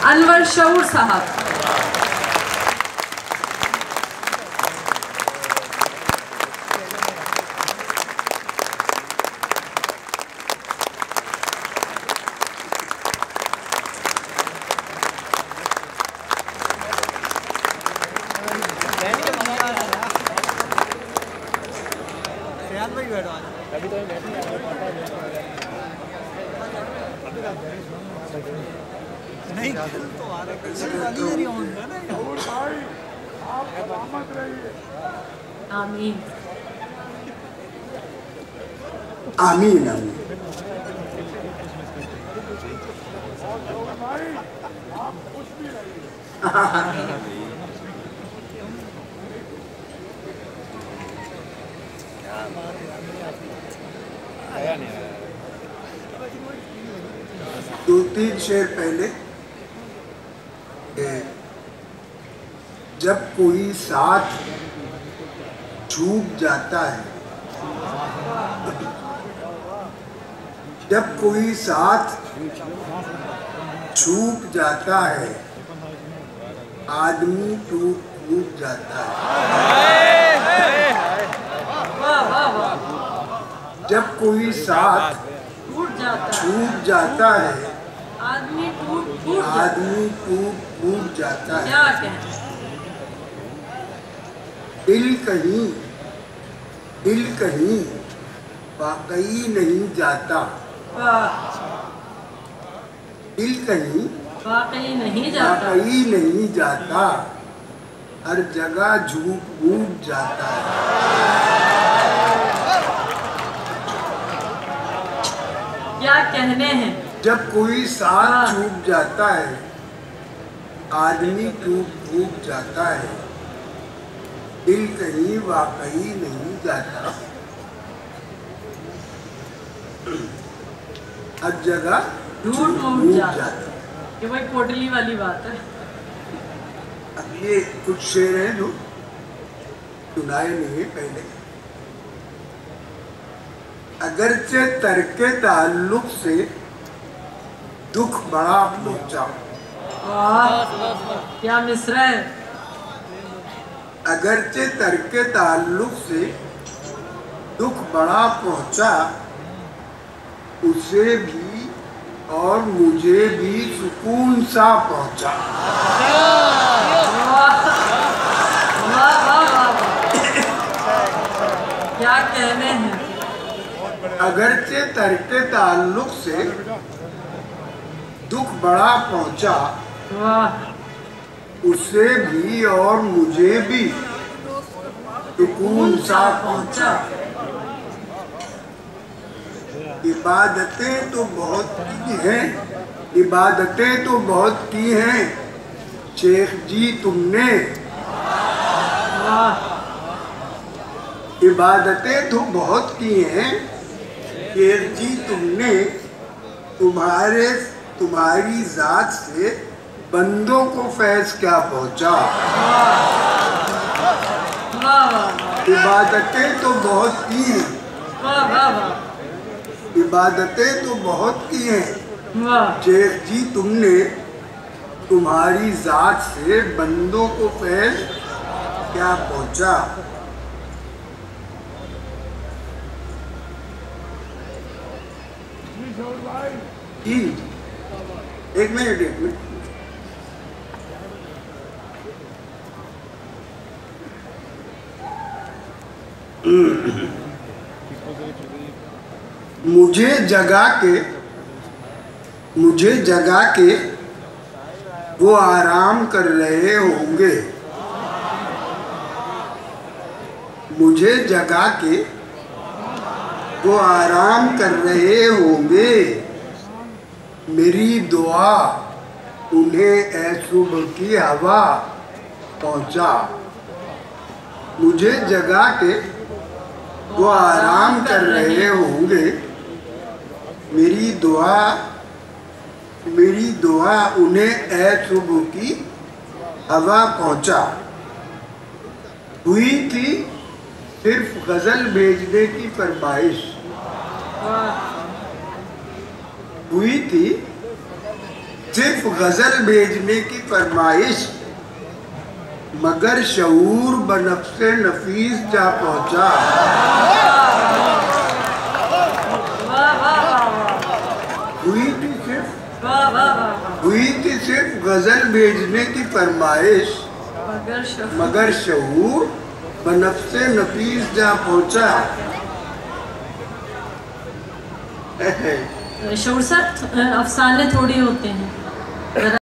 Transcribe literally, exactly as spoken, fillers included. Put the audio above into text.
अनवर शऊर साहब। आमीन आमीन आमीन। दो तीन शेर पहले जब कोई साथ छूट जाता है, जब कोई साथ छूट जाता है, आदमी टूट फूट जाता है। जब कोई साथ छूट जाता है, आदमी टूट फूट आदमी टूट फूट जाता है। क्या कहते हैं? दिल कहीं दिल कहीं वाकई नहीं जाता, दिल कहीं वाकई नहीं जाता, वाकई नहीं जाता, हर जगह झूठ मूठ जाता है। क्या कहने हैं? जब कोई साथ छूट जाता है, आदमी टूट फूट जाता है, दिल कहीं वाकई नहीं जाता, हर जगह झूठ मूठ मूठ जाता। जाता। ये वही पोटली वाली बात है। अब ये कुछ शेर हैं जो सुनाए नहीं पहले। अगरचे तरके ताल्लुक से दुख बड़ा पहुंचा, वाह क्या मिसरा है। अगरचे तरके ताल्लुक से दुख बड़ा पहुंचा, उसे भी और मुझे भी सुकून सा पहुंचा। क्या कहने हैं? अगरचे तरके ताल्लुक से दुख बड़ा पहुंचा, वाह उसे भी और मुझे भी सुकून सा पहुंचा। इबादतें तो बहुत की हैं, इबादतें तो बहुत की हैं शेख जी तुमने, इबादतें तो बहुत की हैं शेख जी तुमने, तुम्हारे तुम्हारी जात से बंदों को फैज क्या पहुंचा। इबादतें तो बहुत की हैं, इबादतें तो बहुत की हैं शेख जी तुमने, तुम्हारी जात से बंदों को फैज क्या पहुंचा। जी एक मिनट एक मिनट मुझे जगा के मुझे जगा के वो आराम कर रहे होंगे, मुझे जगा के वो आराम कर रहे होंगे, मेरी दुआ उन्हें ए सुबह की हवा पहुंचा। मुझे जगा के वो आराम कर रहे होंगे, मेरी दुआ मेरी दुआ उन्हें ए सुबह की हवा पहुंचा। हुई थी सिर्फ गजल भेजने की फरमाइश, हुई थी सिर्फ गजल भेजने की फरमाइश, मगर शऊर बनफ्से नफीस जा पहुंचा। वाह वाह वाह वाह हुई थी सिर्फ वाह वाह वाह हुई थी सिर्फ गजल भेजने की फरमाइश, मगर शफ मगर शऊर बनफ्से नफीस जा पहुंचा। शऊर सर अफसाने थोड़ी होते हैं।